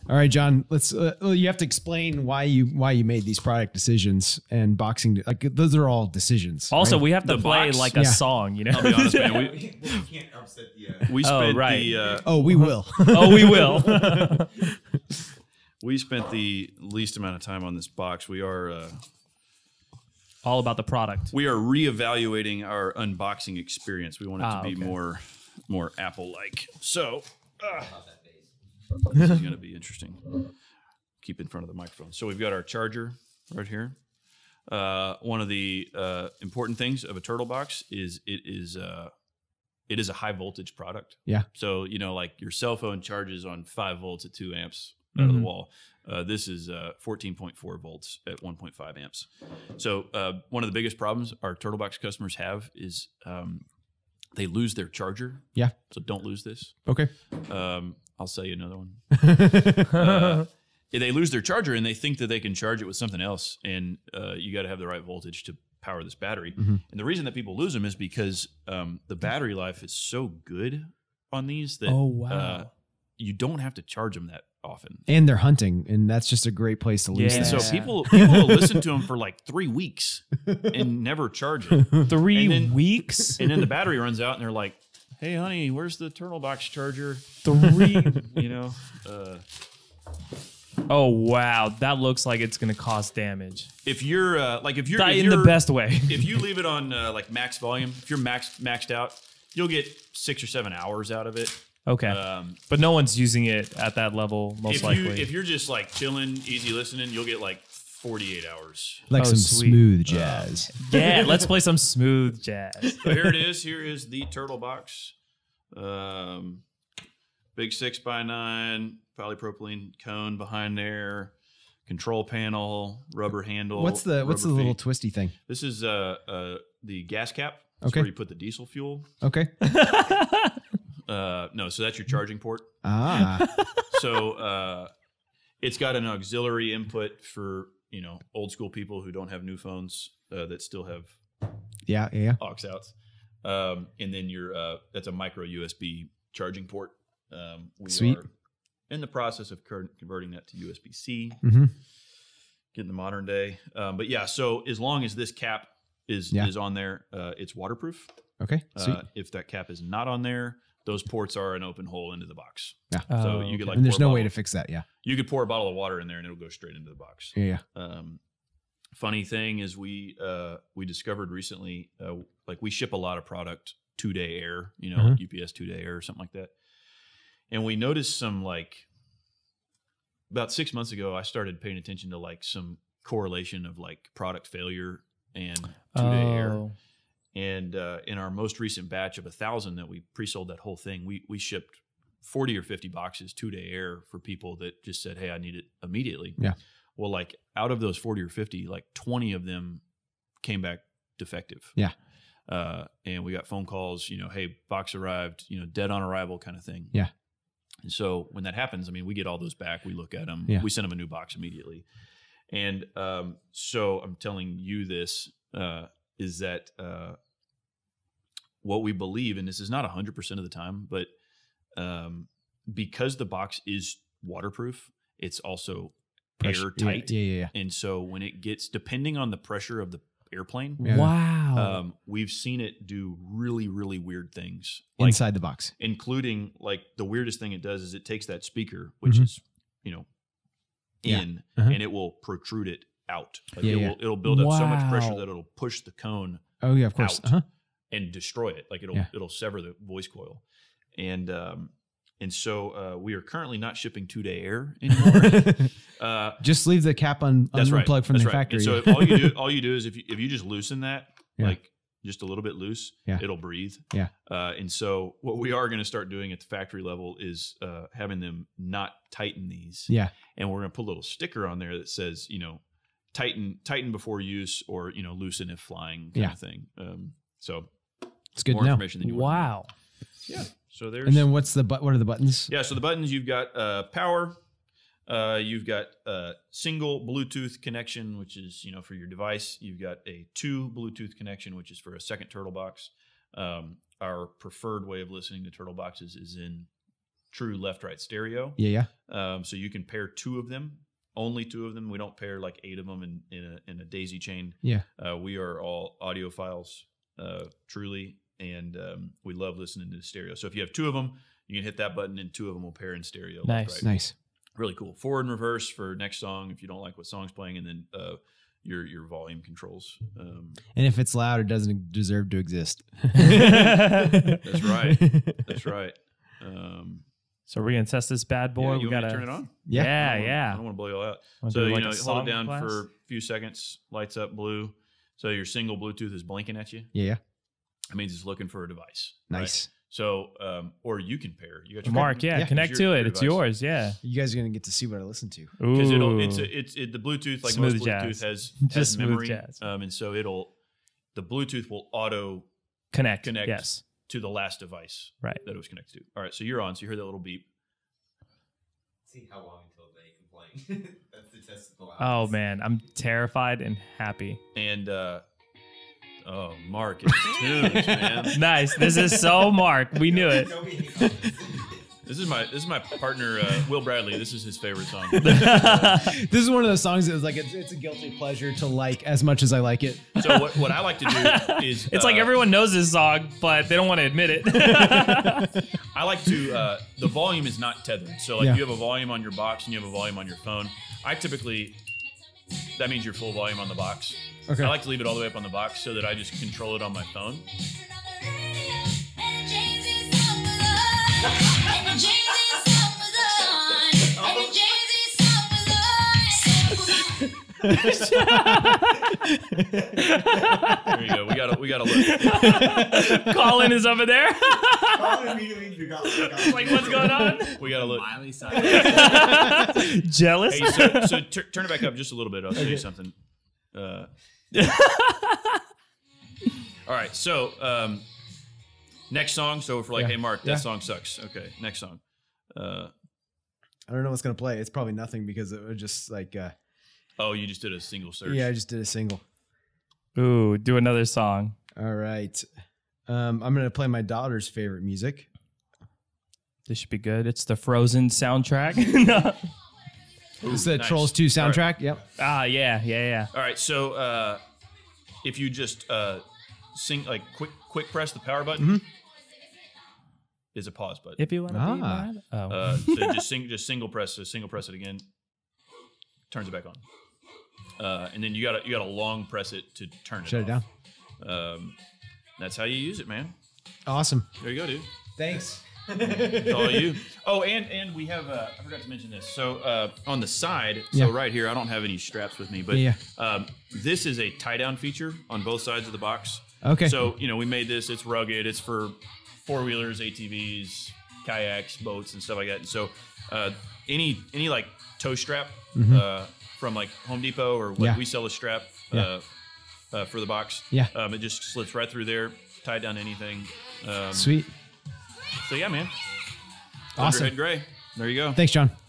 All right, John, let's, you have to explain why you made these product decisions and boxing. Like those are all decisions. Also, right? we have to The play box? like a song, you know? I'll be honest, man. We can't upset the. We spent right. Oh, we will. Oh, we will. we spent the least amount of time on this box. We are All about the product. reevaluating our unboxing experience. We want it to be okay. more Apple-like. So this is going to be interesting. Keep in front of the microphone. So we've got our charger right here. One of the important things of a Turtle Box is it is a high voltage product. Yeah. So, you know, like your cell phone charges on 5 volts at 2 amps out of the wall. This is 14.4 volts at 1.5 amps. So one of the biggest problems our Turtle Box customers have is they lose their charger. Yeah. So don't lose this. Okay. I'll sell you another one. They lose their charger and they think that they can charge it with something else. And you got to have the right voltage to power this battery. And the reason that people lose them is because the battery life is so good on these that you don't have to charge them that often. And they're hunting, and that's just a great place to lose. Yeah. things. So people will listen to them for like 3 weeks and never charge it. 3 weeks? And then the battery runs out and they're like, hey, honey, where's the Turtle Box charger? 3. You know? Oh, wow. That looks like it's going to cause damage. If you're In the best way. If you leave it on like max volume, if you're maxed out, you'll get 6 or 7 hours out of it. Okay. But no one's using it at that level, most likely. If you're just like chilling, easy listening, you'll get like 48 hours. like some sweet. smooth jazz. Yeah, let's play some smooth jazz. So here it is. Here is the Turtle Box. Big 6x9 polypropylene cone behind there. Control panel, rubber handle. What's the rubber little feet. twisty thing? This is the gas cap. That's Okay. where you put the diesel fuel. Okay. No, so that's your charging port. Ah. So it's got an auxiliary input for, you know, old school people who don't have new phones that still have Yeah. aux outs. And then that's a micro USB charging port. We Sweet. are in the process of converting that to USB-C, Mm-hmm. getting the modern day. But yeah, so as long as this cap is on there, it's waterproof. Okay. Sweet. If that cap is not on there, those ports are an open hole into the box. Yeah. So you could like And there's pour a no way bottle- to fix that. Yeah. You could pour a bottle of water in there and it'll go straight into the box. Yeah. Funny thing is we discovered recently, like we ship a lot of product 2-day air, you know, UPS 2-day air or something like that. And we noticed some like about 6 months ago, I started paying attention to like some correlation of like product failure and 2-day air. And in our most recent batch of 1,000 that we pre-sold that whole thing, we shipped 40 or 50 boxes 2-day air for people that just said, hey, I need it immediately. Yeah. Well, like out of those 40 or 50, like 20 of them came back defective. Yeah. And we got phone calls, you know, hey, box arrived, you know, dead on arrival kind of thing. Yeah. And so when that happens, I mean, we get all those back. We look at them. Yeah. We send them a new box immediately. And so I'm telling you this is that what we believe, and this is not 100% of the time, but because the box is waterproof, it's also airtight. Yeah. And so when it gets, depending on the pressure of the airplane, Yeah. Wow. we've seen it do really, really weird things. Inside the box. Including like the weirdest thing it does is it takes that speaker, which is, you know, in, and it will protrude it out. Like it'll build up so much pressure that it'll push the cone Oh yeah, of course. out and destroy it. Like it'll sever the voice coil. And so we are currently not shipping 2-day air anymore. Just leave the cap unplugged from the factory. And so all you do is if you just loosen that, like just a little bit loose, it'll breathe. Yeah. And so what we are going to start doing at the factory level is having them not tighten these. Yeah. And we're going to put a little sticker on there that says, you know, tighten before use, or, you know, loosen if flying kind of thing. So it's good more to know. information than you want. Wow. Yeah. So there's. And then what are the buttons? Yeah. So the buttons, you've got power. You've got a single Bluetooth connection, which is, you know, for your device. You've got a 2 Bluetooth connection, which is for a second Turtle Box. Our preferred way of listening to Turtle Boxes is in true left-right stereo. Yeah. So you can pair 2 of them, only 2 of them. We don't pair like 8 of them in a daisy chain. Yeah. We are all audiophiles, truly, and we love listening to the stereo. So if you have 2 of them, you can hit that button, and 2 of them will pair in stereo. Nice. left, right. Nice. Really cool. Forward and reverse for next song if you don't like what song's playing, and then your volume controls. And if it's loud, it doesn't deserve to exist. That's right. That's right. So we're gonna test this bad boy. You We want me gotta to turn it on. Yeah. I don't want to blow you all out. Wanna So do like a hold song it down class? for a few seconds. Lights up blue. So your single Bluetooth is blinking at you. Yeah. It means it's looking for a device. right? Nice. So, or you can pair. You got your Mark, yeah, Yeah. connect It's to your it. It's device. yours. Yeah. You guys are gonna get to see what I listen to. because Ooh. it's the Bluetooth, like Smooth most Bluetooth jazz. has Just smooth memory, jazz. and so the Bluetooth will auto connect. connect Yes. to the last device Right. that it was connected to. All right, so you're on. So you heard that little beep. See how long until they complain. That's the test of the loudness. Oh man, I'm terrified and happy. And oh, Mark, it's tunes, man. Nice. This is so Mark. We knew it. Nobody hates on this. This is my partner Will Bradley. This is his favorite song. This is one of those songs that is like it's a guilty pleasure to like as much as I like it. So what I like to do is It's like everyone knows this song, but they don't want to admit it. I like to the volume is not tethered. So like Yeah. you have a volume on your box and you have a volume on your phone. I typically that means your full volume on the box. Okay. I like to leave it all the way up on the box so that I just control it on my phone. There you go. We got to look. Colin is over there. Colin immediately forgot. Like, what's going on? We got to look. Miley Cyrus. Jealous? Hey, so turn it back up just a little bit. I'll show you something. All right. So next song. So if we're like, Yeah. hey, Mark, that Yeah. song sucks. Okay. Next song. I don't know what's gonna play. It's probably nothing because it was just like Oh, you just did a single search. yeah, I just did a single. Ooh, do another song. All right. I'm gonna play my daughter's favorite music. This should be good. It's the Frozen soundtrack. No. Ooh, It's the nice. Trolls 2 All right. soundtrack. Yep. Ah, yeah. All right. So if you just sing like quick press the power button is a pause button. If you want to be Ah. mine. Oh. So just single press it again. Turns it back on. And then you gotta long press it to turn it Shut it off. down. That's how you use it, man. Awesome. There you go, dude. Thanks. It's all you. Oh, and we have I forgot to mention this. So on the side, so Yeah. right here, I don't have any straps with me, but Yeah. this is a tie down feature on both sides of the box. Okay. So we made this. It's rugged. It's for 4-wheelers, ATVs, kayaks, boats, and stuff like that. And so any like toe strap from like Home Depot or what Yeah. we sell a strap Yeah. for the box. Yeah. It just slips right through there, tied down to anything. Sweet. So yeah, man. Awesome. Thunderhead Gray. There you go. Thanks, John.